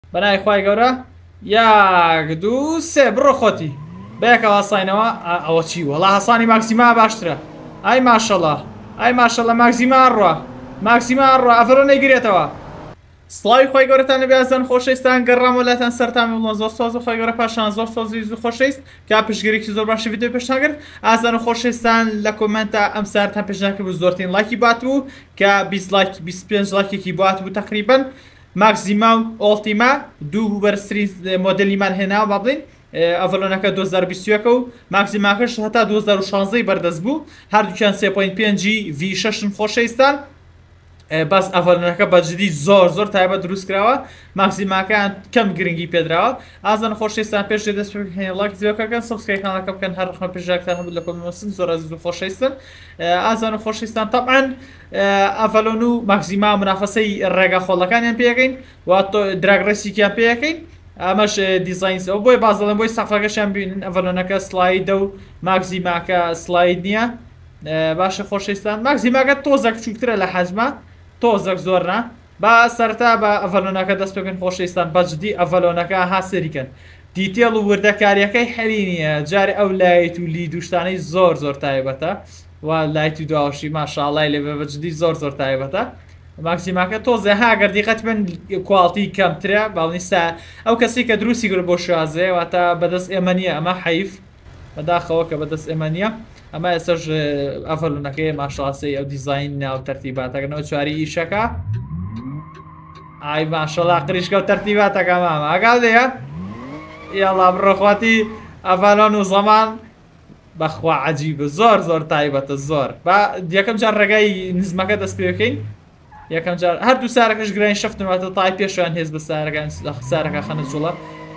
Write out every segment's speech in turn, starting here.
بەنای خوای گەورە یاک دوو سێ بڕۆ خۆتی بەیەکەوە هەساینەوە ئەوە چی وەڵا هەسانی ماکسیما باشترە ئای ماشەڵڵا ئای ماشەڵڵا ماکسیما ڕوە ماکسیما ڕوە ئەفرۆ نەیگرێتەوە سڵاوی خۆی گەورەتان لەبیازان خۆشەویستان گەڕام وڵاتان سەرتان بڵۆ زۆر ساز و خۆی گەورە پاشان زۆر سازی زوو خۆشەویست کا پشتگیرێکی زۆر باشی ڤیدیۆ پێشناگرت ئازان و خۆشەویستان لە کۆمنتە ئەم سارتان پێشناکرد بوو زۆرترین لایکی باتبوو کە 25 لایکێکی بات بوو تقریبا ماکسیما و ئۆڵتیما دوو بەرزترین مۆدەلیمان هێناوە با بڵین ئەڤەلۆنەکە 2021 و ماکسیماکەش هەتا 2016 بەردەست بوو هەردووکیان 3.5 V6 خۆشەویستان بەس ئەڤەلۆنەکە بەجددی زۆر تایبەت دروست کراوە ماکسیماکەیان کەم گرنگی پێدراوە ئازان خۆشەویستان پێش دەست پێ لاک زیۆکەکەن سبسکرایبکانەکە بکەن هەر ڕخمە پێشاکتان هەبوو لە کۆمنتەکە زۆر عزیز و خۆشەویستن ئازان خۆشەویستان طبعاً ئەڤەلۆن و ماکسیما منافەسەی ڕێگا خۆڵەکانیان پێەکەین واتۆ دراگڕێسیکیان پێەکەین ئەمەش دیزاینەوە بۆی بازڵم بۆی سەفەکەشیان بینن ئەڤەلۆنەکە سلایدە و ماکسیماکە سلاید نییە باشە خۆشەویستان ماکسیماکە تۆزە کچووکترە لە حەجمە تۆزەک زۆرنا با سەرتا بە ئەڤەلۆنەکە دەست پێکەن خۆشەویستان بەجددی ئەڤەلۆنەکە هاسەریکەن دیتێڵ و وردەکاریەکەی هەری نییە جارێ ئەو لایت و لی دوشتانەی زۆر تایبەتە و لایتی دواوشی ماشاءڵای لێبێ بەجددی زۆر تایبەتە ماکسیماکە تۆزە هاگەر دیقەت من کوالتی کەمترە باڵنیستا ئەو کەسی کە دروستی گر بۆ شازێ واتە بەدەست ئێمە نییە ئەمە حەیف بەداخەوە کە بەدەست ئێمە نییە ئەمە ئێسەش ئەڤەلۆنەکەی ماشاڵاسی ئەو دیزاین ناو تەرتیباتەکەنەوە چواری ئیشەکە ئای ماشەڵا قریشکە و تەرتیباتەکە مامە ئەگاڵ دەیە یاڵا بڕۆخواتی ئەڤەلۆن و زەمان بەخوا عەجیبە زۆر تایبەتە زۆر با یەکەم جار ڕێگای نزمەکە دەست پێ بکەین یەکەم جار هەردوو سارەکەش گرانی شەفتنەوەتە تای پێشیان هێز بە سارەکە خەنە جوڵە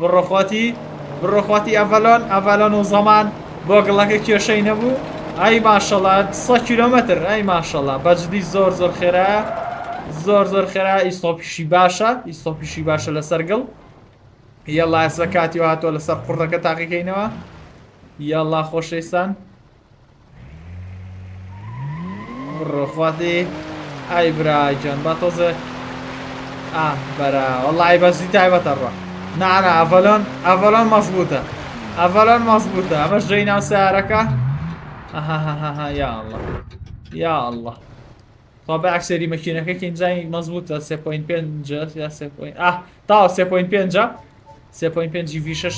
بڕۆخواتی ئەڤەلۆن و زەمان بۆ گڵەکە کێشەی نەبوو ئای ماشەڵا 100 کیلۆمەتر ئای ماشەڵا بەجددی زۆر خێرایە زۆر خێرا ئیستۆپیشی باشە لەسەر گڵ یەڵا ئێستا کاتی هاتۆ لەسەر قوڕەکە تاقیکەینەوە یاڵا خۆشەویستان بڕۆخواتی ئای براجان با تۆزە بەرا وەڵای بەزی تایبەتە ڕۆ نانا ئەڤەلۆن مەزبوطە ئەمەش ژەی ناو سیارەکە یا الله خۆ بە ئەکسەری مەکینەکە کینجای مەزبوطە 3.5 یا 3. تاوە 3.5 V6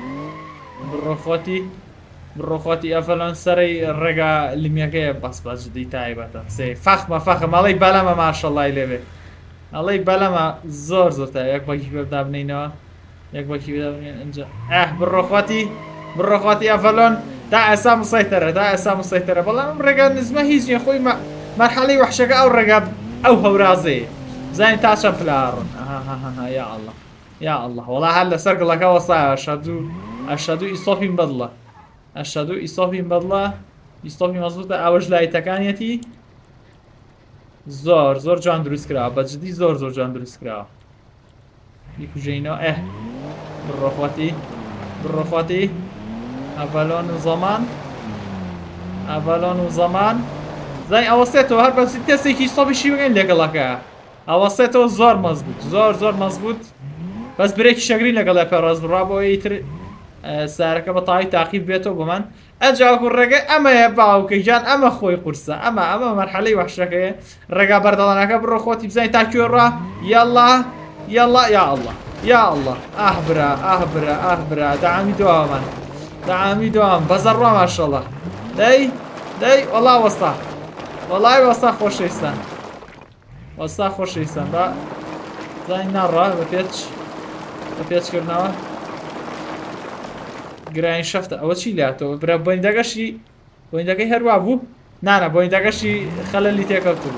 بڕۆخواتی ئەڤەلۆن سەرەی ڕێگا لیمیەکەیە بەس بەجددی تایبەتە فەخمە مەڵەی بەلەمە ماشەڵای لێبێ ئەڵەی بەلەمە زۆر تا یەک بەکی پێدا بنینەوە یەک بەکی پێدا بنین ئەنجا بڕۆخواتی ئەڤەلۆن تا ئێستا مسەیتەرە بەڵام ڕێگا نزمە هیچ نییە خۆی مەرحەڵەی وەحشەکە ئەو ڕێگا ئەو هەورازەیە زانین تا چەند پلاڕن یا الله وەڵا هەر لەسەر گڵەکە وەسایە ئەشهەدو ئیستۆپین بەدڵە ئیستۆپی مەزبوطە ئەوەش لایتەکانیەتی زۆر جوان دروست کراوە بەجددی زۆر جوان دروست کراوە بیکوژینەوە بڕۆخواتی ئەڤەلۆن و زەمان زای ئەوەستێتەوە هەر بەسی تێسێکی ئیستۆپیشی بگەین لەگەڵەکە ئەوەستێتەوە زۆر مەزبوط بەس برێکی شەگرین لەگەڵ پێڕاست بڕا بۆ ئیتر سارەکە بە تاوی تاقیب بێتەوە بۆمان ئەجاکو ڕێگە ئەمەیە باوکەی جان ئەمە خۆی قورسە ئەمە مەرحەلەی وەحشەکەیە ڕێگا بەردەڵانەکە بڕۆ خۆتی بزانین تا کوێڕا یاڵا یا الله ئاهبرا داعامی دوام بەزەڕوا ماشەڵڵا دەی وەڵا وەستا خۆشەویستان با زانین ناڕوا بە پێچکردنەوە گرانی شەفتە ئەوە چی لاتەوە برا بۆیندەکەی هەروە بوو نانە بۆیندەکەشی خەلەلی تێکەوتو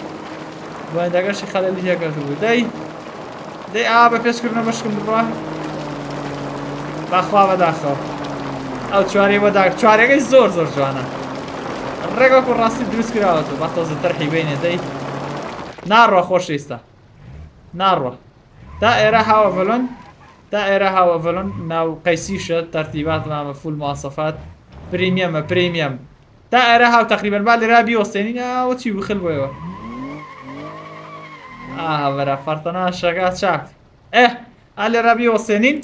بوو دەی بە پێچکردنە بەشکم بڕوا باخوا بەداخەوە ئەو چوارەکەی زۆر جوانە ڕێگەکو ڕاستی دروست کراوەتەوە با تۆزە تەرحی بینێ دەی ناڕوە خۆشەویستە ناڕوە تا ئێرە هاوەڤەلۆن ناو قەیسیشە تەرتیبات مامە فول مواصفات پریمیەم تا ئێرە هاو تقریبەن با لێرا بیوەستێنین ئەوە چی بخل بۆیەوە بەرە فەرتەنا شەکات چاک لێ ڕابی وەسێنین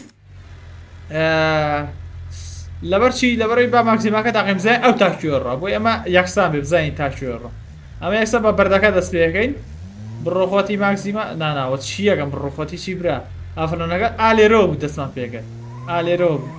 لەبەرچی لەبەرەوەی با ماکسیماکە تاقیم بزانین ئەو تاکوێڕە بۆی ئەمە یەکسان بێ بزانین تاکوێڕە ئەمە یەکسە بە بەردەکە دەست پێەکەین بڕۆخۆتی ماکسیما ناناوە چیەکەم بڕۆخۆتی چی برا ئافرۆنەکە ئالێرۆ بوو دەستمان پێکرد ئالێرۆ بوو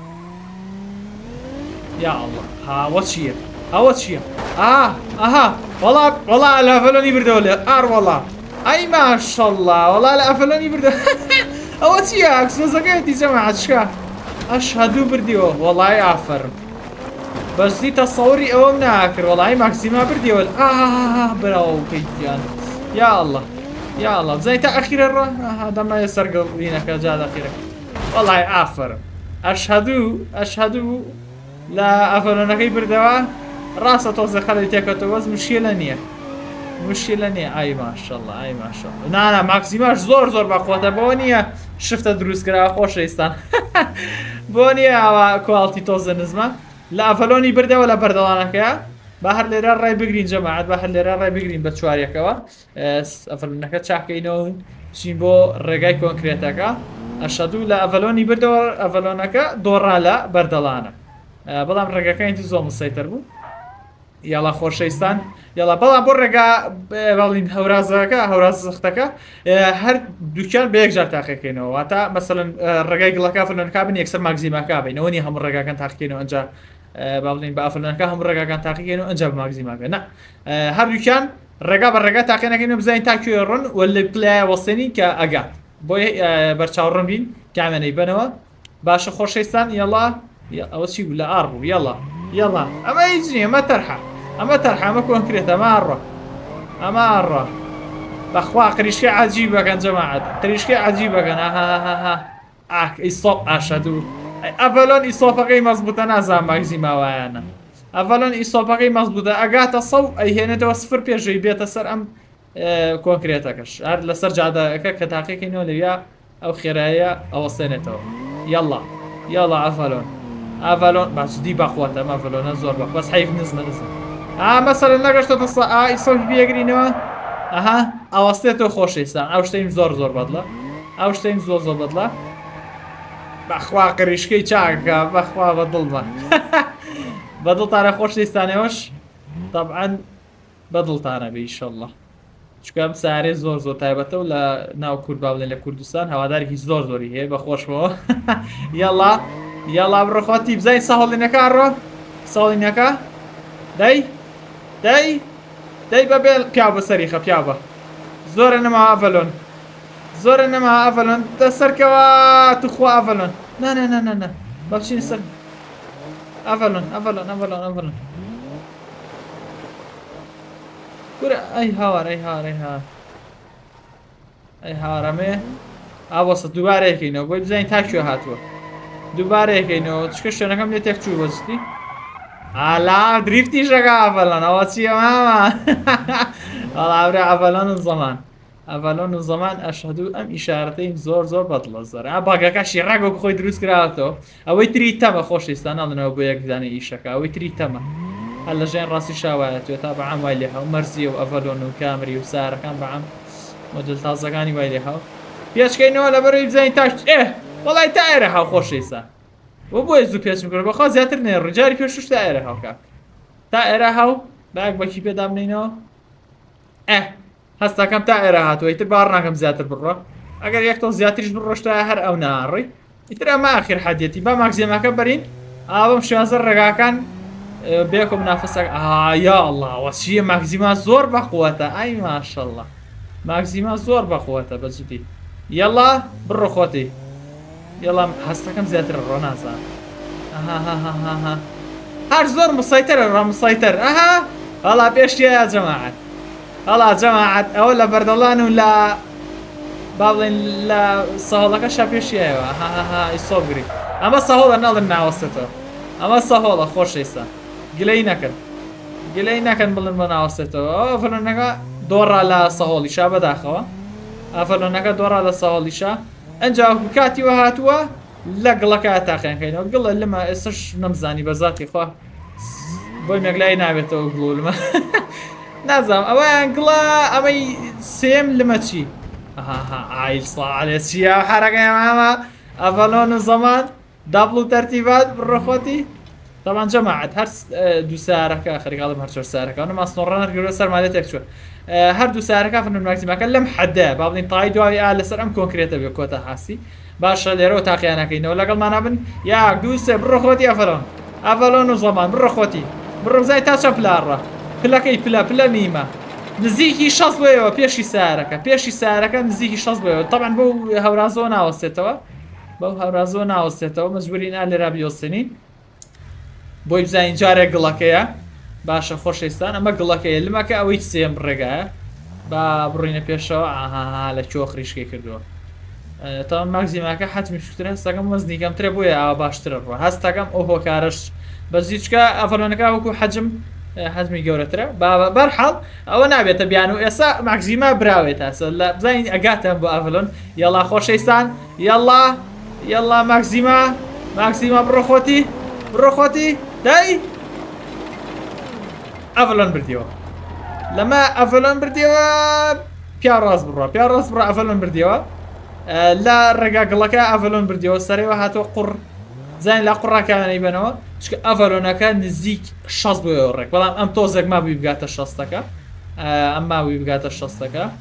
یا الله هاوە چییە ئەوە چییە ئاها وەڵا لە ئەفەلۆنی بردەوە لێ ئاڕوەڵا ئەی ماشەڵڵا وەڵا لە ئەفەلۆنی بردە ئەوە چییە ئەکسۆزەکەیەتی جەماعەتشکە ئەشهەدوو بردیەوە وەڵای ئافەرم بەشتی تەسەوری ئەوەم ناکرد وەڵای ماکسیما بردیەوە براوکەی گیان یا الله یا الله بزای تا ئەخیرە ڕۆ دەمایە سەرگەڵینەکە جاد ئەخیرەکە وەڵای ئافەرم ئەشهەدوو لە ئەفەلۆنەکەی بردەوە ڕاستە تۆزە خەڵی تێکەوە وەز مشکلە نییە مشکلە نییە ئای ماشەڵڵا ئای ماشەڵڵا نانا ماکسیماش زۆر بەخۆتە بۆ نییە شفتە دروستکراوە خۆشەویستان بۆ نییە ئەوە کواڵتی تۆزە نزمە لە ئەفەلۆنی بردەوە لە بەردەڵانەکەیە بە هەر لێرە ڕای بگرین جەماعەت بە هەر لێرە ڕای بگرین بە چوارەکەوە ئەفەلۆنەکە چاکەینەوە بچین بۆ ڕێگای کۆنکرێتەکە ئەشهەدوو لە ئەڤەلۆنی بردەوە ئەڤەلۆنەکە دۆڕا لە بەردەڵانە بەڵام ڕێگەکەیەتی زۆر مسەیتر بوو یاڵا خۆشەویستان یاڵا بەڵام بۆ ڕێگا باڵین هەورازەکە هەوراز زەختەکە هەر دووکیان بە یەکجار تاقیەکەینەوە واتە مەسەڵەن ڕێگای گڵەکە فەلۆنەکە بن یەکسەر ماکسیماکە بینەوە نی هەموو ڕێگاکان تاقیکەینەوە ئەنجا با بڵین بە ئەفەلۆنەکە هەموو ڕێگاکان تاقیکەینەوە ئەنجا بە ماکسیماکە نە هەردووکیان ڕێگا بە ڕێگا تاقیەکەینەوە بزانین تاکوێ ڕۆن وەلێ پلایە وەسێنی کە ئەگات بۆی بەرچاوڕۆن بین کامێنەی بنەوە باشە خۆشەویستان یاڵا ئەوە چی بوو لە ئار بوو یاڵا ئەمە هیچ نییە ئەمە تەرحە ئەمە تەرحە ئەمە کۆنکرێت ئەمە ئەڕۆ بەخوا قریشکی عەجیبەکەن جەماعەت قریشکی عەجیبەکەن ئیسۆپ ئاشەدوو ئەڤەلۆن ئیسۆپەکەی مەزبوطە نازانم ماکسیماوایانە ئەڤەلۆن ئیسۆپەکەی مەزبوطە ئەگاتە سەو ئەیهێنێتەوە سفر پێشەوەی بێتە سەر ئەم کۆنکرێتەکەش هەر لەسەر جادەکە کە تاقیەکەینەوە لەویا ئەو خێراییە ئەوەسێنێتەوە یاڵا ئەڤەلۆن باشدی بەخواتە ئەمە ئەڤەلۆنە زۆر بەخ بەس حەیف نزمە مەسەلەن نەگەشتۆتە ئیسۆپی بێگرینەوە ئەوەستێتەوە خۆشەویستان ئەو شتەیم زۆر بەدڵە ئەو شتەیم زۆر بەدڵە بەخوا قریشکەی چاکە بەخوا بەدڵمە بەدڵتانە خۆشەویستانەوەش طبعاً بەدڵتانە بێ ئیشەڵڵا چکە ئەم سارێ زۆر تایبەتە و لە ناو کورد با بڵێن لە کوردستان هەوادارێکی زۆری هەیە بەخۆشمەوە یاڵا بڕۆخواتی بزانین ساهۆڵینەکە ڕۆ ساڵینەکە دەی بەبێ پیاو بە سەریخە پیاو بە زۆرە نەما ئەڤەلۆن دەسەرکەوە توخوا ئەڤەلۆن نە با بچینە سەر ئەڤەلۆن کورە ئەی هاوار ئەی هاوارەمێ ئاوەسە دووبارەیەکەینەوە بۆی بزانین تاکوێ هاتووە دووبارەیەکەینەوە چکە شوێنەکەم لێ تێکچوو بەزتی ئالا دریفتی شەکە ئەڤەلۆن ئەوە چییە ماما ئەڵاورە ئەڤەلۆن و زەمان ئەشهەدوو ئەم ئیشارەتەیم زۆر بەدڵە زۆر باگەکەشی ڕێگە خۆی دروست کراوەتەوە ئەوەی تری تەمە خۆشەویستان ناڵنەوە بۆ یەکدانی ئیشەکە ئەوەی تری تەمە هەر لە ژێن ڕاستی شاوایەتوێت تا بەعام وای لێ هەو مەرزی و ئەڤەلۆن و کامری و سارەکان بەعام مۆدل تازەکانی وای لێ هەو پێچکەینەوە لەبەرەوەی بزانین تاش وەڵای تا ئێرە هاو خۆشەویستان بۆ بۆیە زوو پێچ میکڕ بەخوا زیاتر نێ ڕجاری پێشوش تا ئێرە هاوکە تا ئێرە هاو باک بەکی پێدا بنینەوە هەستەکەم تا ئێرە هاتووە ئیتر باڕ ناکەم زیاتر بڕۆ ئەگەر یەک تۆ زیاتریش بڕۆشتە هەر ئەو ناڕی ئیتر ئەمە ئاخر حەدیەتی با ماکسیماکە بەرین ئاوەم شێوازە ڕێگاکان بێکۆ منافەسەکە یا الله وەچیە ماکسیما زۆر بەقووەتە ئای ماشەڵڵا ماکسیما زۆر بەقووەتە بەجددی یەڵا بڕۆ خۆتی یەڵا هەستەکەم زیاتر ڕۆ نازان هەر زۆر مسایتەرە ڕە مسایتەر هەڵا پێشتیە جەماعەت ئەوە لە بەردەڵان و لە با بڵێن لە سەهۆڵەکە شا پێشیایەوە ئیسۆبگری ئەمە سەهۆڵە نەڵن ناوەستێتەوە ئەمە سەهۆڵە خۆشەویستان گلەی نەکەن بڵن بە ناوەستێتەوە ئەڤەلۆنەکە دۆڕا لە سەهۆڵیشا بەداخەوە ئەڤەلۆنەکە دۆڕا لە سەهۆڵیشا ئەنجا کاتیوە هاتووە لە گڵەکە تاقیانکەینەوە گڵە لەمە ئێستش نەمزانی بەزاتی خوا بۆی مەگلای نابێتەوە گڵ لەمە نازانم ئەوەیان گڵە ئەمەی سێم لەمە چی عايل صلاة على الشيا حركة يا ماما. أفلون الزمان دبلو ترتيبات بالرخوتي. طبعا جماعة هرس دو ساركة خريج غالب هرشور ساركة أنا ما صنورنا رجول سر مالتك شو هر دو ساركة فنون ماكسيما كلم حدا بابني طاي دواي آل سر أم كونكريتا بيكوتا حاسي باش ليرو تاقي أنا كينو لقل ما نبن يا دوسة بالرخوتي أفلون الزمان بالرخوتي بالرخ زي تاشا بلارة بلا كي بلا ميمة نزيكي شخص بيو بيشي ساركة نزيكي شخص بيو طبعا بو هورازو ناوستوا بو هورازو ناوستوا مجبورين آل رابي وسنين بۆی بزانین جارێک گڵەکەیە باشە خۆشەویستان ئەمە گڵەکەیە لمەکە ئەوەی سێم ڕێگایە با بڕینە پێشەوە ئاها لە چۆ خریشکەی کردووە تا ماگزیماکە حتمی شکترە هەستەکەم وەزنیکەم ترێ بۆیە ئاوا باشترە ڕوە هەستەکەم ئەو هۆکارش بەزیچکە ئەڤەلۆنەکە وەکو حەجمی گەورەترە بەرحاڵ ئەوە نابێتە بیان و ئێستا ماگزیما براوێت ئەسە لە بزانین ئەگاتەم بۆ ئەڤەلۆن یەڵا خۆشەویستان یەڵا ماگزیما بڕۆخۆتی داي أفلون برديوا لما أفلون برديوا بياراس برا أفلون برديوا لا رجع لك أفلون برديوا سريوا هاتوا قر زين لا قرة كان يبنوا شك أفلون كان نزيك شخص بيورك والله أم توزق ما بيبقات الشخصتك أما بيبقات الشخصتك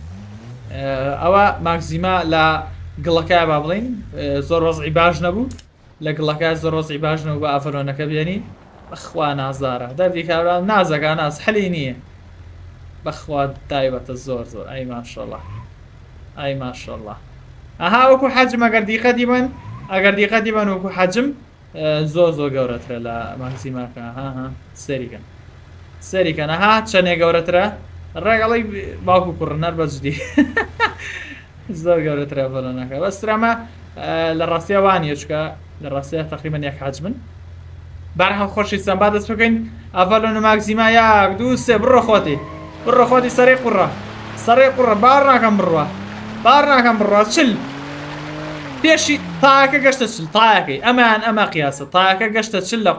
أو ماكسيما لا قلكا بابلين زور وضعي باج نبو لقلكا زور وضعي باج نبو أفلونك بيني بخوا نازارة دردي كابرا نازقا ناز حلينية بخوا دايبة الزور أي ما شاء الله أها وكو حجم أقر دي قديما وكو حجم زو قورترا لا ماكسيماك ها سيري كان ها تشاني قورترا الرقالي باكو كورنر بجدي زور قورترا فلونك بس ترى للراسية وانية شكا للراسية تقريبا ياك حجمن برها خوشی سن بعد از بکن اولون ماکسیما یک دو سه برو خوتی سری قرة بار نکن بروا چل پیشی تاکه گشت چل تاکه اما قیاسه تاکه گشت چل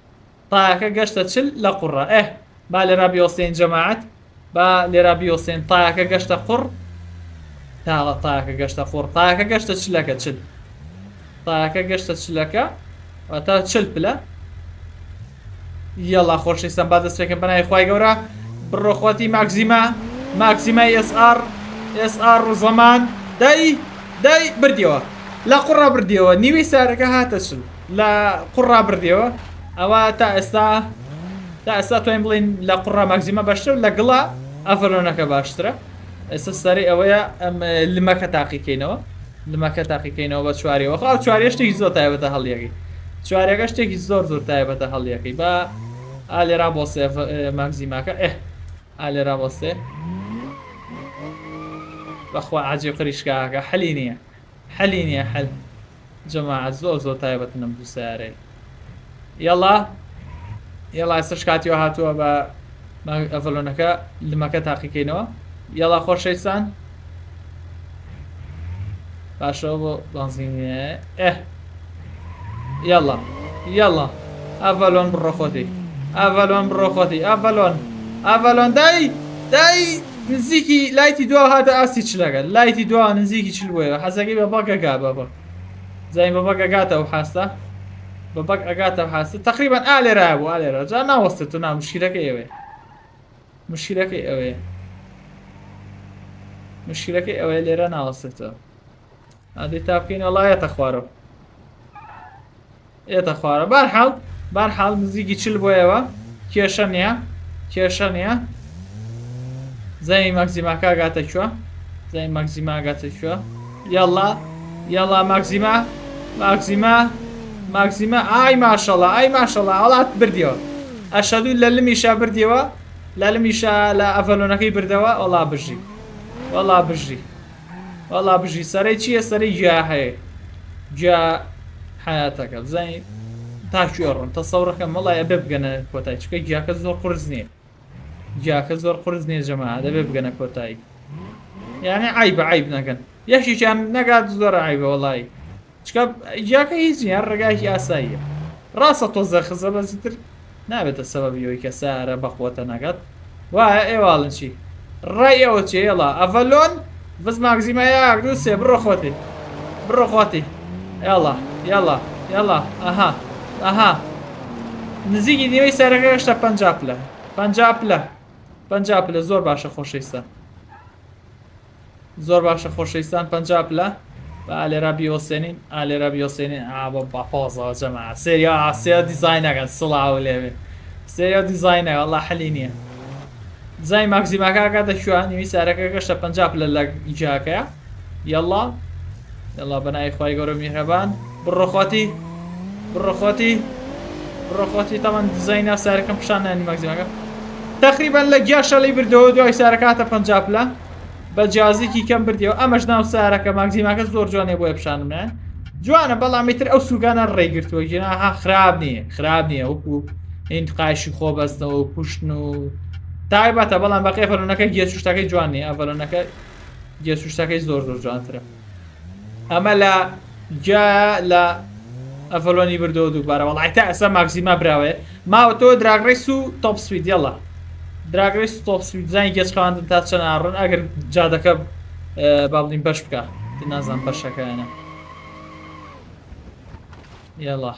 لقرة با لرابي وسين جماعت با لرابي وسين تاکه گشت قر تاکه گشت چلکه و تا چل بلا يلا خۆشەویستان با دەست پێکەن بەناوی خوای گەورە بڕۆخۆتی ماکسیمای SR و زەمان دای بردیەوە لە قوڕا بردیەوە نیوەی سارەکە هاتە چل لە قوڕا بردیەوە ئەوە تا ئێستا توانین بڵین لە قوڕا ماکسیما باشترە و لە گڵا ئەڤەلۆنەکە باشترە ئێستا سەری ئەوەیە ئەم لمەکە تاقیکەینەوە بە چواریەوە خاو چواریە شتێکی زۆر تایبەتە هەڵیەکەی چواریەکە شتێکی زۆر تایبەتە هەڵیەکەی بە ئالێرا بۆسێ ماکسیماکە ئالێرا بۆسێ بەخوا عەجیب خریشکاکە حەلی نییە حەل جەماعەت زۆر تایبەتنم دوو سیارەی یەڵا ئێستش کاتیەوە هاتووە بە ئەڤەلۆنەکە لمەکە تاقیکەینەوە یەڵا خۆشەویستان باشەوە بۆ بەنزینە يلا أفلون بروخوتي أفلون داي نزيكي لايتي دوا هذا أسي تشلقا لايتي دوا نزيكي تشلوه حساكي ببقى زي ببقى قاتا وحاسة تقريبا آلي رابو جانا وسطتنا مشكلة ايوه اللي رانا وسطتو هذه تابكين والله يتخواره بارحال نزيكي تشل بويوا كيشانيا زي ماكسيماكا قاتا شوا يلا ماكسيما اي ما شاء الله والله برديوا اشهدوا للميشا برديوا لا افلونكي بردوا والله بجي سري جا حياتك زين تاشيرون تصوركم والله ببقنا كوتاي شكي جاك زور قرزني يا جماعه هذا ببقنا كوتاي يعني عيب نكن يحشي كان نقاد زور عيبه والله شكاب جاك يزين الرقاش اسايه راسه توزخ زبزتر نابت السبب يوي كساره بقوه نقد وا اي والله شي راي او شي يلا افلون بس ماكسيما ياك دوسي برو خوتي برو خوتي يلا يلا يلا اها اها نزیکی نیمەی سەرەکە هێشتا 50 پلە 50 پلە زۆر باشە خۆشەویستان زۆر باشە خۆشەویستان 50 پلە لێرا بیوەسێنین لێرا بیوەسێنین بە باپۆزەوە جەماعە سێریا دیزاینەکەن سڵاو لێوێ سێریا دیزاینەکە وەڵڵا حەلی نییە دیزاین ماکسیماکە دەکوێ نیوەی سەرەکە هێشتا 50 پلە لە جاکەیە یەڵڵا یەڵڵا بەناوی خوای گەورە میهرەبان بڕۆ خۆتی بڕۆ خۆتی بڕۆخۆتی تاوان دیزاینا سارەکەم پیشانانی ماکسیماکە تقریبا لە گیاشەڵی بردەوە دوای سارەکاتە 50 پلە بە جیازێکی کەم بردیەوە ئەمەش ناو سارەکە ماکسیماکە زۆر جوانێ بۆیە پیشانمە جوانە بەڵامیتر ئەو سوگانە ڕێگرتووە ژێناها خراب نییە وەکو هین قایشی خۆ بەستنەوە و کوشتن و تایبەتە بەڵام بەقی فەرۆنەکە گێچوشتەکەی جوان نیە ئەڤەرۆنەکە گێچوشتەکەی زۆر جوانترە ئەمە لە لە ئەڤەلۆنی بردەوە دووبارە وەڵای تا ئەسا ماکسیما براوێ ماوە تۆ دراگڕیس و تۆپ سپید یەڵا دراگڕیس و تۆپ سپید زانی گەچ خواندن تا چەند ئاڕۆن ئەگەر جادەکە با بڵین بەش بکە نازانم بەشەکەیانە یەڵا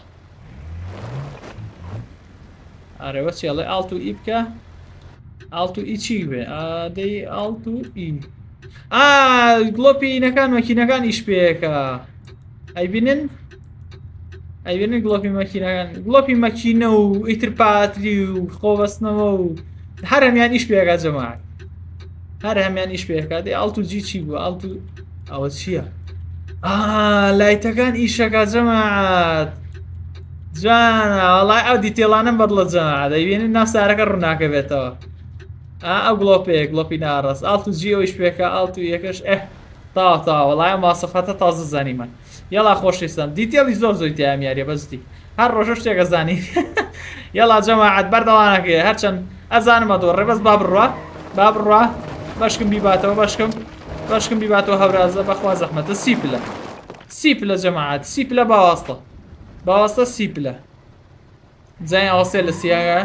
ئارێوە چێڵێ ئاڵت و ئی بکە ئاڵت و ئی چی بێ دەی ئاڵت و ئی گڵۆپی ئینەکان مەکینەکان ئیش پێیەکە ئەیبینن ئەیبێنن گڵۆپی مەکینە و ئیتر پاتری و خۆبەستنەوە و هەر هەمیان ئیش پێکا جەماعەت هەر هەمیان ئیش پێکا دەی ئاڵت و جی چی بوو ئاڵت و ئەوە چییە لایتەکان ئیشەکە جەماعەت جوانە وەڵای ئەو دیتێڵانم بەدڵە جەماعەت ئەیبێنن ناو سارەکە ڕووناکە بێتەوە ئەو گڵۆپەیە گڵۆپی ناڕاست ئاڵت و جی ئەویش پێکا ئاڵت و یەکەش تا وەڵای ماسەفەتە تازە زانیمان یەڵا خۆشەویستان دیتێڵی زۆر زۆری تیامیاریە بەزتی هەر ڕۆژە شتێکە زانی یەڵا جەماعەت بەردەوانەکەی هەرچەند ئەزانمە دۆڕێ بەس با بڕوا بەشکم بیباتەوە بەشکم بیباتەوە هەورازە بەخوا زەحمەتە 30 پلە جەماعەت 30 پلە باوەستە 30 پلە جای ئەوەسێ لە سیاگە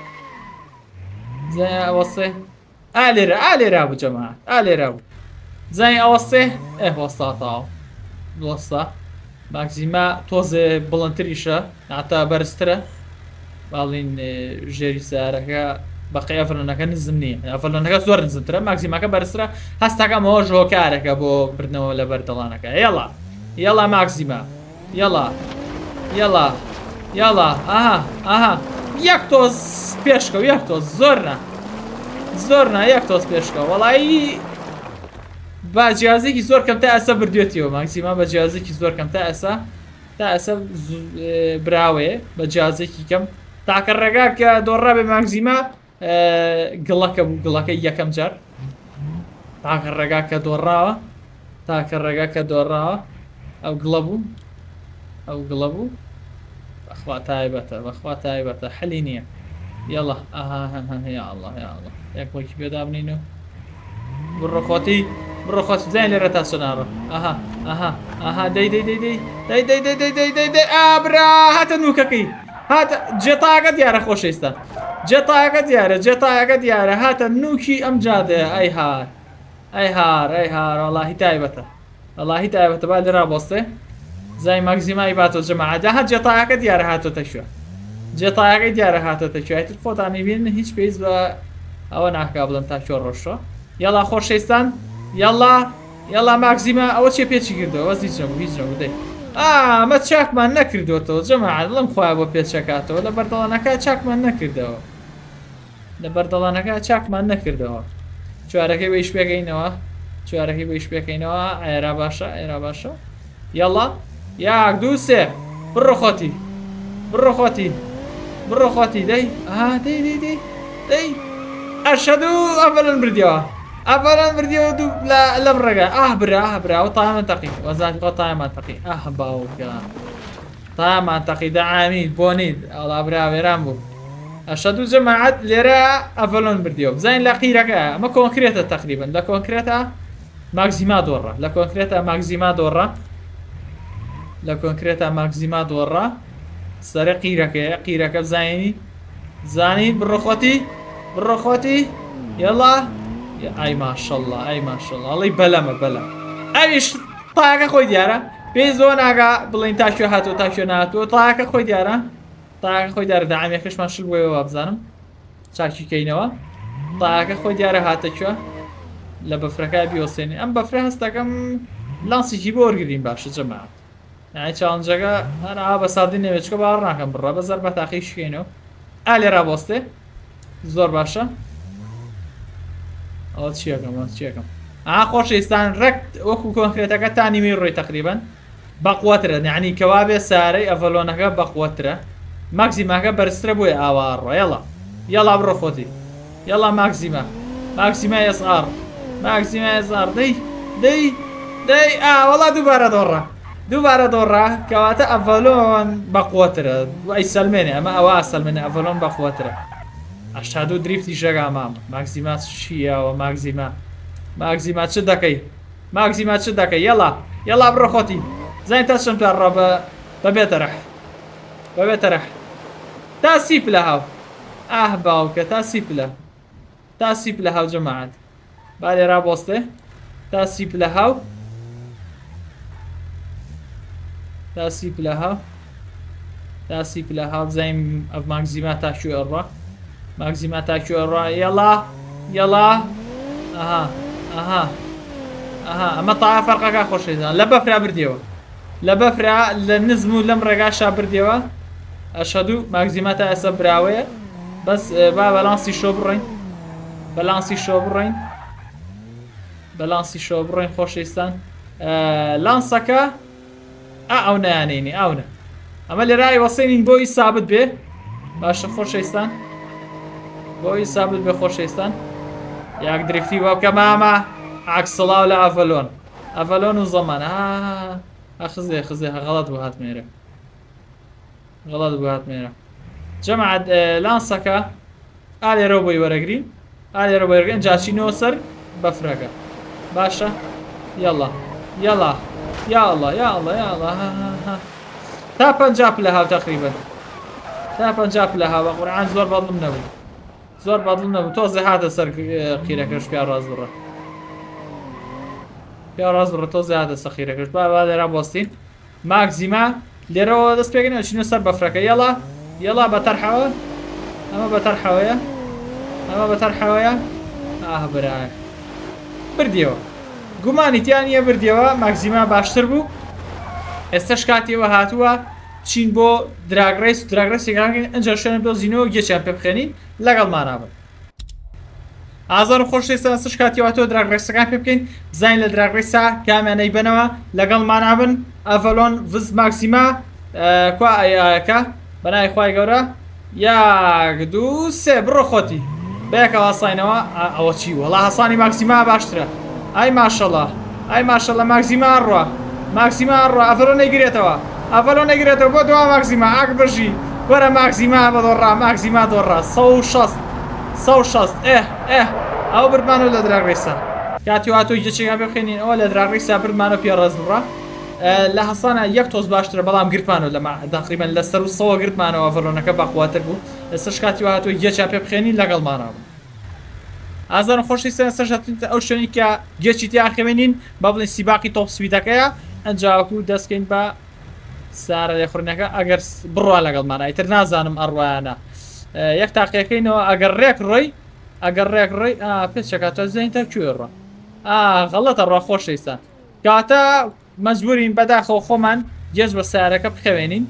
جای ئەوەسێ لێرا بوو جەماعەت لێرا بوو جای ئەوەسێ وەستاتاوە وەستا ماکسیما تۆزێ بڵندتریشە ناتە بەرزترە باڵین ژێری سارەکە بەقی ئەڤەلۆنەکە نزم نییە ئەڤەلۆنەکە زۆر نزمترە ماکسیماکە بەرزترە هەستاکەمەوە ژۆکارەکە بۆ بردنەوە لە بەردەڵانەکە یەڵا ماکسیما یەڵا ئاها یەک تۆز پێشکە و یەک تۆز زۆرنا یەک تۆز پێشکە وەڵایی با جیازێکی زۆر کەم تا ئەسە بردوێتیەوە ماکسیما بە جیازێکی زۆر کەم تا ئەسە براوێ بە جیازێکی کەم تاکە ڕێگا کە دۆڕا بێ ماکسیما گڵەکە بوو گڵەکە یەکەم جار تاکە ڕێگا کە دۆڕاوە ئەو گڵە بوو بەخوا تایبەتە حەلی نییە یەڵا یا الله یەک وەکی پێدا بنینەوە بڕۆخۆتی بزانین لێرە تا چەناڕە دەی ئابرا هاتە نوکەکەی هاتە جێتاگە دیارە خۆشەویستان جێتاگە دیارە هاتە نوکی ئەم جادەیە ئەی هار وەڵاهی تایبەتە با لێرا بۆستێ زای ماکسیمای باتۆ جەماعەت هات جێتاگەکە دیارە هاتۆتە شوێ جێتاگەی دیارە هاتۆتە شوێ ئیتر خۆتانی بینن هیچ پێویست بە ئەوە ناکا بڵێن تا چۆر ڕۆژە یەڵا خۆشەویستان یەڵا ماکسیما ئەوە چێ پێچی کردەوە هیچ نەبوو دەی ئەمە چاکمان نەکردوێتەوە جەماعەت لەم خۆیان بۆ پێچەکاتەوە لە بەردەڵانەکە چاکمان نەکردەوە چوارەکەی بەیش پێکەینەوە ئێرا باشە یەڵا یاک دوو سێ بڕۆ خۆتی دەی ئەشەدو ئەڤەلۆن بردیەوە دوو لەم ڕێگە برا و تایە منتەقی وەزاتی خۆ تایە منتەقی باوکە تایە منتەقی دەعامید بۆنید ئەڵا برا وێران بوو ئەشەدو جەماعەت لێرە ئەڤەلۆن بردیەوە بزانین لە قیرەکە ئەمە کۆنکرێتە تەقریبن لە کۆنکرێتە ماکسیما دۆڕە سەرە قیرەکە بزانین بڕۆخۆتی یەڵا ئای ماشەڵڵا ئەی ماشەڵڵا ئەڵی بەلەمە بەلەم ئەویش تاکە خۆی دیارە پێی زۆر ناگا بڵین تاکوێ هاتووە تاکوێ نهاتووە تاکە خۆی دیارە تاکە خۆی دیارە دەعامێکەشمان شل بۆیەوە بزانم چاکیکەینەوە تاکە خۆی دیارە هاتەکوێ لە بەفرەکە بیوەسێنی ئەم بەفرە هەستەکەم لانسێکی بۆ وەرگرین باشە جەماعەت یعنی چاڵنجەکە هەر بە سادی نەوێچکە باوەڕ ناکەم بڕە بەزەر بە تاقی شوێنەوە ئالێ ڕابۆستێ زۆر باشە ئەوە چیەکەم چیەکەم خۆشەویستان ڕێک وەکو کۆنکرێتەکە تا نیوەی ڕۆی تقریبا بەقوەترە یعنی کەوابێ سارەی ئەڤەلۆنەکە بەقوەترە ماکسیماکە بەرزترە بۆیە ئاوەڕۆ یەڵا بڕۆ خۆتی یەڵا ماکسیما SR ماکسیما SR دەی وەڵا دووبارە دۆڕا کەواتە ئەڤەلۆن بەقوەترە ئەی سەلمێنێ ئەمە ئەوە سەلمێنێ ئەڤەلۆن بەقوەترە ئەشتادو دریفتی ژەگا مام ماکسیما چییەوە ماکسیما چ دەکەی ماکسیما چ دەکەی یەڵا بڕۆ خۆتی زین تا چەند پێ ڕە بەبێتەرەح تا سیپ لە هاو باوکە تا سیپ لە هاو جەماعەت با لێ ڕابۆستێ تا سیپ لە هاو بزانین ئەف ماکسیما تاکوێ ڕە ماکسیما تاکوێ ڕە یەڵا ئەمە تایا فەرقەکە خۆشەویستان لە بەفرا بردیەوە لە بەفرا لە نزم و لەم ڕێگاشا بردیەوە ئەشهەدوو ماکسیما تا ئێستا براوەیە بەس با بەلانسی شۆ بڕۆین خۆشەویستان لانسەکە ئەو نەیانێنی ئەوە ئەمە لێرای وەسێنین بۆی سابت بێ باشە خۆشەویستان بۆی سابت بێ خۆشەویستان یاک دریفتی وەکە مامە عکسڵاو لە ئەڤەلۆن و زەمان خزێ غەڵەت بوو هاتمێرە جەماعەت لانسەکە ئالێرە بۆی وەرەگرین جاچینەوە سەر بەفرەکە باشە یەڵا تا 50 لە هاو تقریبا تا 50 لە هاو قورعان زۆر بەڵم نەبوو تۆزێ هاتە سەر قیرەکەش پیا ڕاز بڕە تۆزێ هاتە سەر قیرەکەش با لێرا بۆستین ماکسیما لێرەوە دەست پێکەنەوە چینە سەر بەفرەکە یەڵا بەتەرحەوە ئەمە بەتەرحەوەیە برایە بردیەوە گومانی تیانە بردیەوە ماکسیما باشتر بوو ئێستش کاتیەوە هاتووە چین بۆ دراگڕێسێکین ئەنجا شوێنە دۆزینەوە گێچیان پێ بخێنین لەگەڵمانابن ئازار خۆشەویستان سش کاتیەوە تۆ دراگڕێسەکان پێ بکەین بزانین لە دراگڕێسا کامیانەی بنەوە لەگەڵمانابن ئەڤەلۆن ماکسیما کوا ئەیەکە بەنای خوای گەورە 1 2 3 بڕۆ خۆتی بەیەکەوە ساینەوە ئەوە چی وەڵا هەسانی ماکسیما باشترە ئای ماشەڵڵا ماکسیما ڕوە ئەڤەلۆن نەیگرێتەوە بۆ دوا ماکسیما ئاک بژی وەرە ماکسیما دۆڕا 160 ئەو بردمانەوە لە دراگڕێسا کاتی هاتووی جەچێکان پێ بخێنین ئەوە لە دراگڕێسا بردمانەوە پێ ڕەزڕە لە هەسانە یەک تۆز باشترە بەڵام گرتمانەوە لە تقریبا لە سەر و سەوە گرتمانەوە ئەڤەلۆنەکە بەقواتر بوو ئێستش کاتی هاتووی گێچیان پێ بخێنین لەگەڵمانەوە ئازارم خۆشەویستان سەرشەتونتە ئەو شوێنی کە گێچی تیاخێنین با بڵین سیباقی تۆپ سویدەکەیە ئەنجاوەکو دەستکەین بە سارە لێخوڕنەکە ئەگەر بڕوا لەگەڵمانە ئیتر نازانم ئەڕوایانە یەک تاقیەکەینەوە ئەگەر ڕێک ڕۆی پێچەکاتە زین تا کوێ ڕۆ غەڵەتە ڕوا خۆشەویستان کاتە مەجبورین بەداخەوە خۆمان گێژ بە سیارەکە بخەوێنین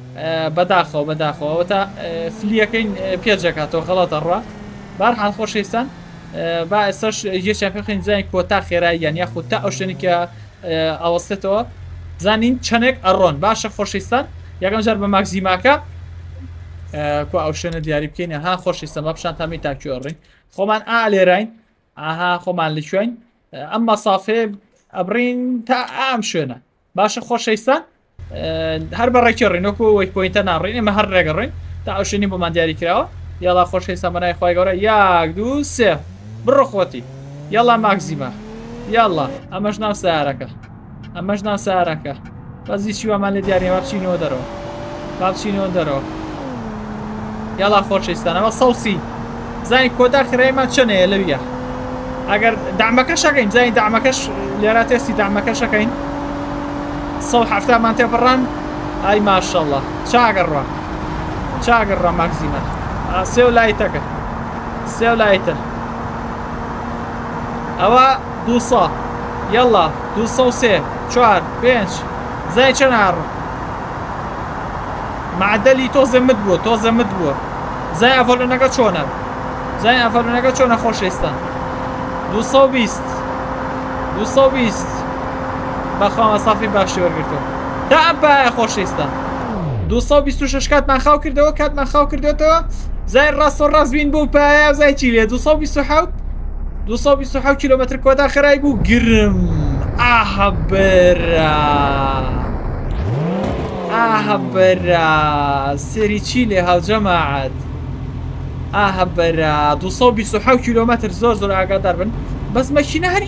بەداخەوە تا فلیەکەین پێچەکاتەوە غەڵەتە ڕوا بەهەرحاڵ خۆشەویستان با ئێستاش یەکیان پێ بخەین زانین کۆتا خێراییان یاخود تا ئەو شوێنی کە ئەوەستێتەوە زانین چەندێک ئەڕۆن باشە خۆشەویستان یەکەم جار بە ماکسیماکە کو ئەو شوێنە دیاری بکەین خۆشەویستان بە پیشان تامی تاکوێ ڕین خۆمان لێراین خۆمان لەکوێین ئەم مەسافێ ئەبڕین تا ئام شوێنە باشە خۆشەویستان هەر بەڕێکی ڕێنۆکو وەی پۆینتە ناڕین ئێمە هەر ڕێگە ڕین تا ئەو شوێنی بۆمان دیاری کراوە یاڵا خۆشەویستان بەنای خوای گەورە 1 2 3 بڕۆ خۆتی یاڵا ماکسیما ئەمەش ناو سیارەکە بەزی چیوامان لێ دیارە بچینەوە دەرەوە یاڵا خۆشەویستان ئەمە سەوسی زانین کۆتا خێراییمان چەندەیە لەویە ئەگەر دامەکەشەکەین زای دامەکەش لێرە تێستی دامەکەشەکەین 170مان تێپەڕان ئای ماشەڵڵا چاگەڕڕە ماکسیمە سێ و لایتەکە سێ و لایتە ئەوە 200 یەڵا 203 4 5 زای چەند هاڕۆ معدەلی تۆزەمت بووە زای ئەڤەلۆنەکە چۆنە زای ئەڤەلۆنەکە چۆنە خۆشەویستان 220 بەخوا مەسافی باشی وەرگرتەوە تا ئەم پایە خۆشەویستان 226 کاتمان خاو کردەوە زای ڕاستەوڕاست بین بۆ پایە زای چی لێ 227 کیلۆمەتر کۆتا خێرایی بوو گرم ئاهە سێری چی لێ هاوجەماعەت ئاهە بەرا 227 کیلۆمەتر زۆر ئاگادار بن بەس مەکینە هەر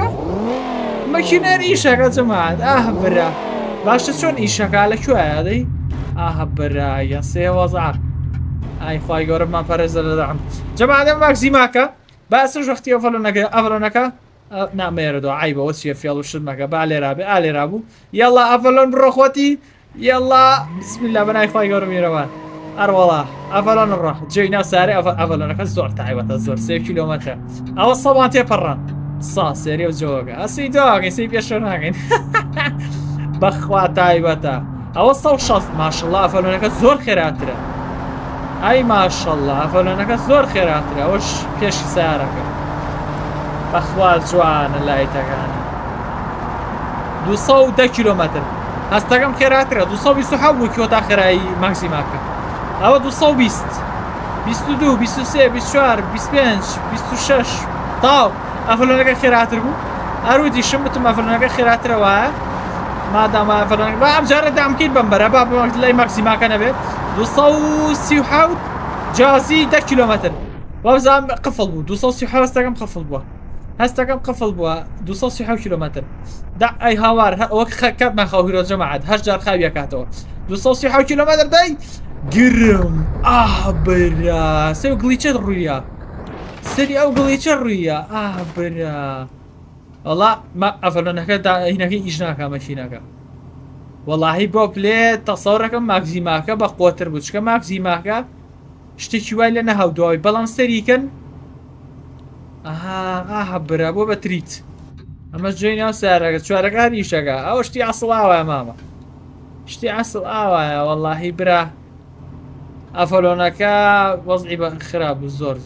ئیشەکە جەماعەت ئاهە بەرا باشە چۆن ئیشەکە لەکوێیە دەی ئاهە بەرا یان سێ وەزار ئای خوای گەورەمان پارێزە لەدەعم جەماعەت ئەم ماکسیماکە باسش وەختی ئەڤەلۆنەکە نامێرەوە عیبەوە چیە فێڵ و شتمەکە با لێرا بوو یەڵا ئەڤەلۆن بڕۆخۆتی یەڵا بسمیلا بەنای خوای گەورە میرەوان ئەروەڵا ئەڤەلۆن ڕۆ جێی ناو سارێ ئەڤەلۆنەکە زۆر تایبەتە زۆر 3 کیلۆمەترە ئەوە سەڵان تێپەڕان سێری و جۆگە ئەسی داگەین سی پێشە ناگەین بەخوا تایبەتە ئەوە 160 ماشەڵڵا ئەڤەلۆنەکە زۆر خێراترە ئای ماشەڵڵا ئەڤەلۆنەکە زۆر خێراترە ئەوەش پێشی سیارەکە بەخوا جوانە لایتەکانە 210 کیلۆمەتر هەستەکەم خێراترە 227 بوو کۆتا خێرایی ماکسیماکە ئەوە 220 22 23 24 25 26 تاو ئەڤەلۆنەکە خێراتر بوو ئەروتی شم بتم ئەڤەلۆنەکە خێراترە وایە مادام ئەڤەلۆنەکە با ئەم جارە دامکەیت بەمبەرە با لای ماکسیماکە نەبێت 237 جیازی 10 کیلۆمەتر وابزانام قفڵ بوو 237 هەستەکەم قفڵ بووە 237 کیلۆمەتر ئەی هاوار وەک کاتمان خاوهیرۆ جەماعەت هەر جار خاویە کاتەوە 237 کیلۆمەتر دای گرم بەرا سێ و گڵیچە ڕوویە سەری ئەو گڵیچە ڕوویە بەرا وەڵا ئەڤەلۆنەکە هینەکەی ئیش ناکە مەشینەکە وەڵاهی بۆ پلێت تەسەوڕەکەم ماکسیماکە بە قوتر بوو چکە ماکسیماکە شتێکی وای لە نەهاودواوی بەڵام سەریکەن برا بۆ بە تریت ئەمە جوێی ناو سارەکە چوارەکان ئیشەکە ئەوە شتی ئەسڵ ئاوایە مامە شتی ئەسڵ ئاوایە وەڵاهی برا ئەڤەلۆنەکە وەزعی بە خراپ بوو زۆر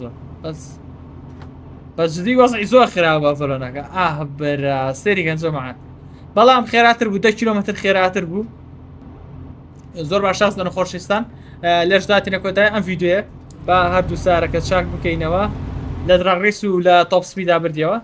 بەس جدی وەزعی زۆر خراپ ئەڤەلۆنەکە برا سەریکەن جەماعەت بەڵام خێراتر بوو 10 کیلۆمەتر خێراتر بوو زۆر باش شانس دەن خۆشەویستان لێش داتینە کۆتای ئەم ڤیدیۆیە با هەردوو سارەکە چاک بکەینەوە لە دراڕیس و لە تۆپسپیدا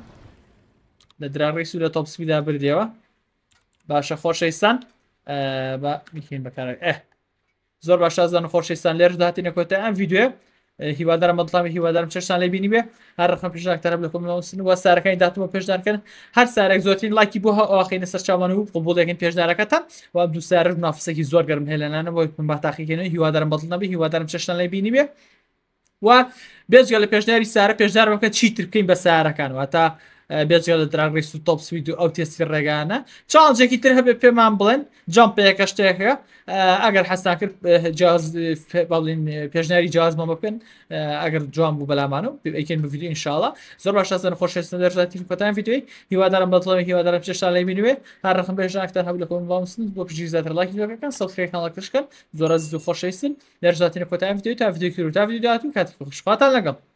بردیەوە باشە خۆشەویستان بە میکەین بەکارە زۆر باش شانس خۆشەویستان لێرش داتینە کۆتای ئەم ڤیدیۆیە هیوادارم بەدڵامی هیوادارم چێشتان لێ بینی بێ هەر ڕقم پێشناکتەرە بە کۆمەڵسن وە سارەکانی داتمەوە پێشدارکەن هەر سارێک زۆرترین لایکی بۆ ئاخینە سەر چاوان و قبولەکەن پێشدارەکەتان و دوو سارە نافسێکی زۆر گەرم هێلەنانە بۆ من باتاقیکەنەوە هیوادارم بەدڵ نەبێ هیوادارم چێشتان لێ بینی بێ و بێجگە لە پێشداری سارە پێشدار بکە چیتر بکەین بە سارەکانەوە تا بێجگە لە دراگڕیس و تۆپسپید و ئەو تێستی ڕێگانە چاڵنجێکی تر هەبێ پێمان بڵێن جامپەیەکە شتێکە ئەگەر حەسان کرد باڵین پێشنیاری جیازمان بکەن ئەگەر جوان بوو بەلامانە و ئەیکەین بە ڤیدیۆ ئینشاڵڵا زۆر باش شانس خۆشەویستان دەرزاتی کۆتاییان ڤیدیۆی هیوادارم بەدڵەوە هیوادارم چێشتان لێ بینوێ هەر ڕقم پێشناکتان هەبوو لە کۆمەڵسن بۆ پشتی زیاتر لایکی بکەن سەبسکرایب کاناڵەکەشکەن زۆر ئازیز و خۆشەویستن دەرزاتینە کۆتاییان ڤیدیۆی تا ڤیدیۆی کرد تا ڤیدیۆ داهاتوو کاتێک خۆشخواتان لەگەڵ